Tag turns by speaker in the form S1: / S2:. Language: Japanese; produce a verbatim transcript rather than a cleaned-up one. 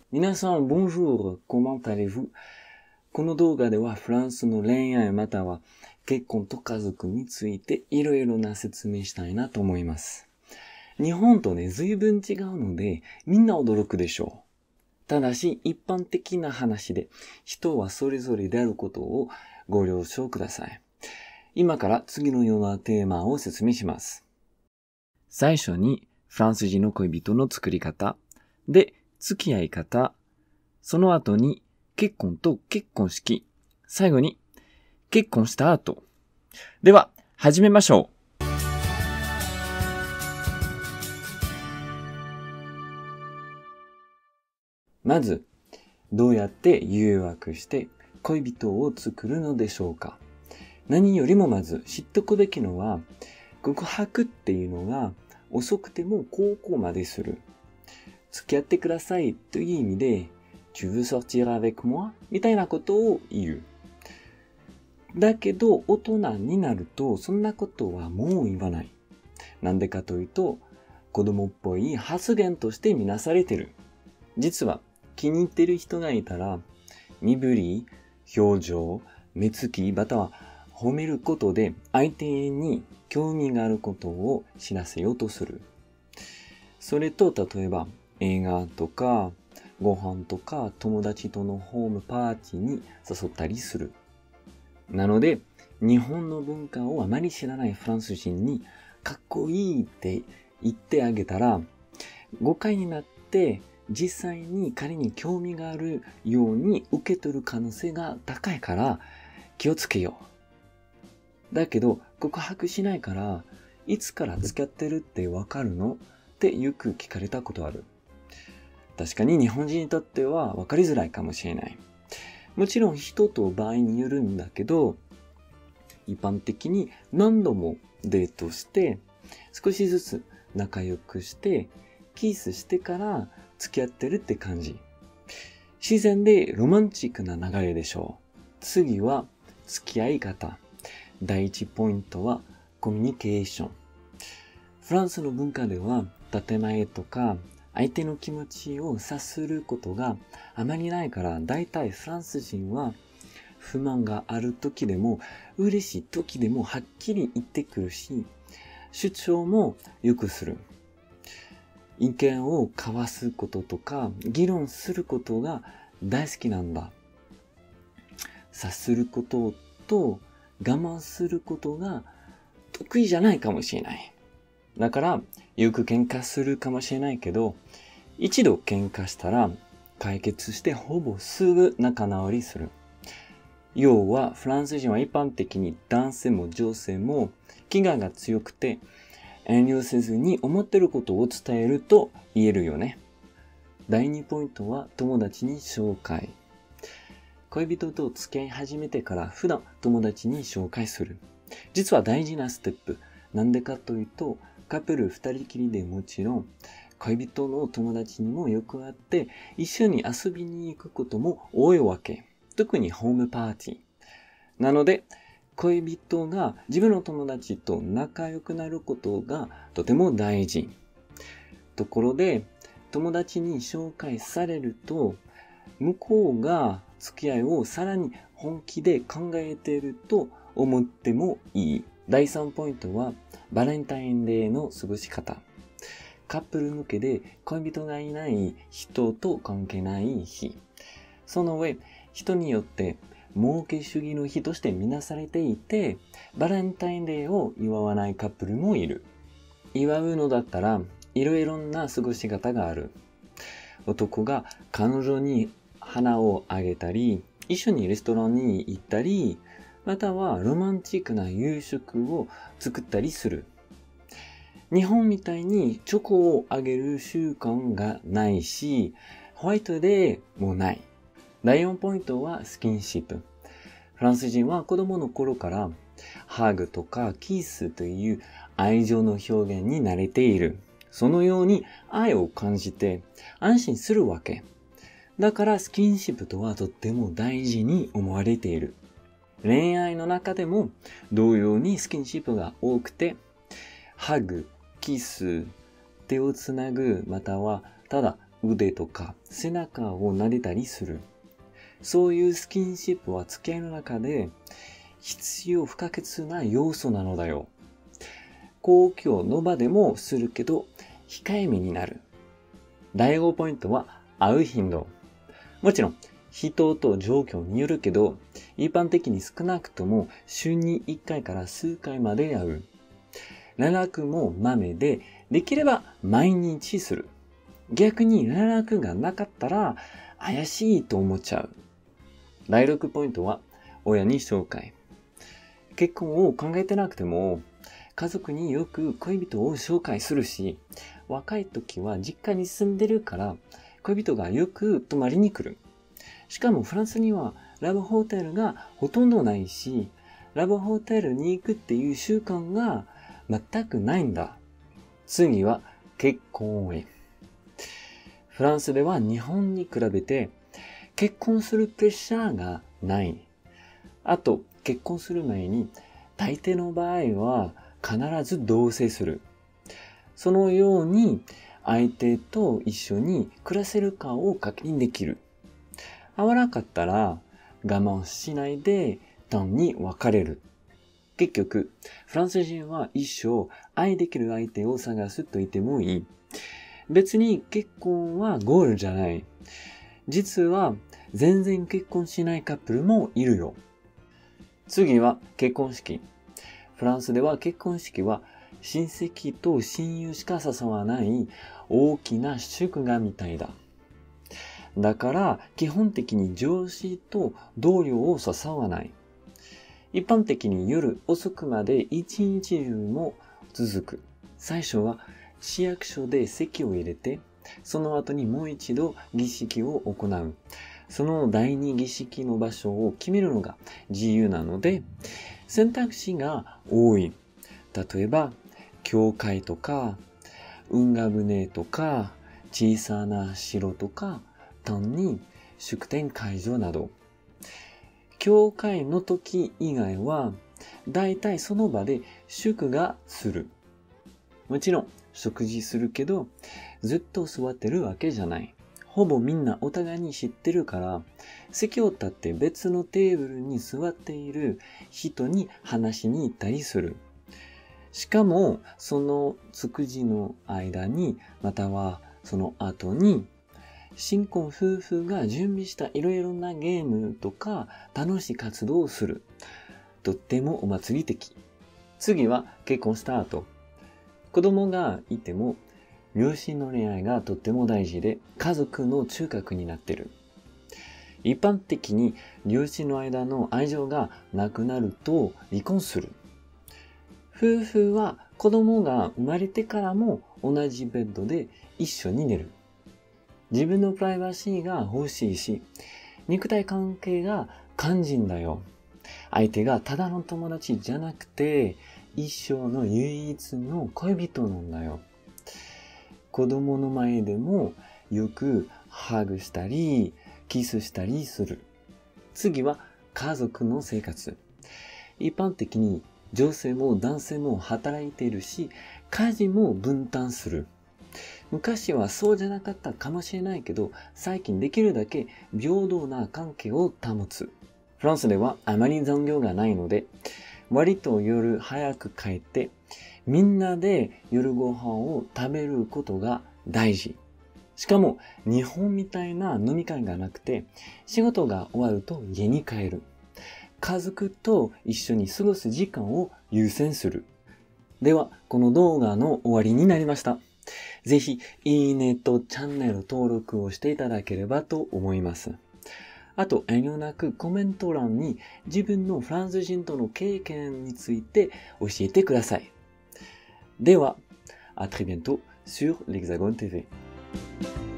S1: 皆さん、bonjour, comment allez-vous? この動画ではフランスの恋愛または結婚と家族についていろいろな説明したいなと思います。日本とね、随分違うのでみんな驚くでしょう。ただし、一般的な話で人はそれぞれであることをご了承ください。今から次のようなテーマを説明します。最初にフランス人の恋人の作り方で、付き合い方、その後に結婚と結婚式、最後に結婚した後。では、始めましょう。まず、どうやって誘惑して恋人を作るのでしょうか。何よりもまず知っておくべきのは、告白っていうのが遅くても高校までする。付き合ってくださいという意味で、Tu veux sortir avec moi? みたいなことを言う。だけど、大人になると、そんなことはもう言わない。なんでかというと、子供っぽい発言としてみなされてる。実は、気に入ってる人がいたら、身振り、表情、目つき、または褒めることで、相手に興味があることを知らせようとする。それと、例えば、映画とかご飯とか友達とのホームパーティーに誘ったりする。なので、日本の文化をあまり知らないフランス人にかっこいいって言ってあげたら、誤解になって実際に彼に興味があるように受け取る可能性が高いから気をつけよう。だけど告白しないから、いつから付き合ってるってわかるのってよく聞かれたことある。確かに日本人にとっては分かりづらいかもしれない。もちろん人と場合によるんだけど、一般的に何度もデートして、少しずつ仲良くして、キスしてから付き合ってるって感じ。自然でロマンチックな流れでしょう。次は付き合い方。第一ポイントはコミュニケーション。フランスの文化では建前とか相手の気持ちを察することがあまりないから、だいたいフランス人は不満がある時でも嬉しい時でもはっきり言ってくるし、主張もよくする。意見を交わすこととか議論することが大好きなんだ。察することと我慢することが得意じゃないかもしれない。だからよく喧嘩するかもしれないけど、一度喧嘩したら解決してほぼすぐ仲直りする。要はフランス人は一般的に男性も女性も気概が強くて、遠慮せずに思ってることを伝えると言えるよね。だいにポイントは友達に紹介。恋人と付き合い始めてから普段友達に紹介する。実は大事なステップ。なんでかというと、カップル二人きりでもちろん、恋人の友達にもよく会って、一緒に遊びに行くことも多いわけ。特にホームパーティー。なので、恋人が自分の友達と仲良くなることがとても大事。ところで、友達に紹介されると、向こうが付き合いをさらに本気で考えていると思ってもいい。だいさんポイントは、バレンタインデーの過ごし方。カップル向けで恋人がいない人と関係ない日。その上、人によって儲け主義の日としてみなされていて、バレンタインデーを祝わないカップルもいる。祝うのだったら、いろいろな過ごし方がある。男が彼女に花をあげたり、一緒にレストランに行ったり、またはロマンチックな夕食を作ったりする。日本みたいにチョコをあげる習慣がないし、ホワイトデーもない。だいよんポイントはスキンシップ。フランス人は子供の頃からハグとかキスという愛情の表現に慣れている。そのように愛を感じて安心するわけ。だからスキンシップとはとっても大事に思われている。恋愛の中でも同様にスキンシップが多くて、ハグ、キス、手をつなぐ、またはただ腕とか背中を撫でたりする。そういうスキンシップは付き合いの中で必要不可欠な要素なのだよ。公共の場でもするけど控えめになる。だいごポイントは会う頻度。もちろん人と状況によるけど、一般的に少なくとも週にいっかいから数回まで会う。連絡もまめで、できれば毎日する。逆に連絡がなかったら怪しいと思っちゃう。だいろくポイントは親に紹介。結婚を考えてなくても、家族によく恋人を紹介するし、若い時は実家に住んでるから恋人がよく泊まりに来る。しかもフランスにはラブホテルがほとんどないし、ラブホテルに行くっていう習慣が全くないんだ。次は結婚へ。フランスでは日本に比べて結婚するプレッシャーがない。あと結婚する前に大抵の場合は必ず同棲する。そのように相手と一緒に暮らせるかを確認できる。合わなかったら我慢しないで単に別れる。結局、フランス人は一生愛できる相手を探すと言ってもいい。別に結婚はゴールじゃない。実は全然結婚しないカップルもいるよ。次は結婚式。フランスでは結婚式は親戚と親友しか誘わない大きな祝賀みたいだ。だから基本的に上司と同僚を誘わない。一般的に夜遅くまで一日中も続く。最初は市役所で籍を入れて、その後にもう一度儀式を行う。その第二儀式の場所を決めるのが自由なので、選択肢が多い。例えば、教会とか、運河船とか、小さな城とか、単に祝典会場など。教会の時以外は、だいたいその場で祝賀する。もちろん、食事するけど、ずっと座ってるわけじゃない。ほぼみんなお互いに知ってるから、席を立って別のテーブルに座っている人に話しに行ったりする。しかも、その食事の間に、またはその後に、新婚夫婦が準備したいろいろなゲームとか楽しい活動をする。とってもお祭り的。次は結婚した後。子供がいても、両親の恋愛がとっても大事で、家族の中核になってる。一般的に両親の間の愛情がなくなると離婚する。夫婦は子供が生まれてからも同じベッドで一緒に寝る。自分のプライバシーが欲しいし、肉体関係が肝心だよ。相手がただの友達じゃなくて、一生の唯一の恋人なんだよ。子供の前でもよくハグしたり、キスしたりする。次は家族の生活。一般的に女性も男性も働いているし、家事も分担する。昔はそうじゃなかったかもしれないけど、最近できるだけ平等な関係を保つ。フランスではあまり残業がないので、割と夜早く帰って、みんなで夜ご飯を食べることが大事。しかも日本みたいな飲み会がなくて、仕事が終わると家に帰る。家族と一緒に過ごす時間を優先する。では、この動画の終わりになりました。ぜひ、いいねとチャンネル登録をしていただければと思います。あと、遠慮なくコメント欄に自分のフランス人との経験について教えてください。では、à très bientôt sur l'Hexagone ティーブイ。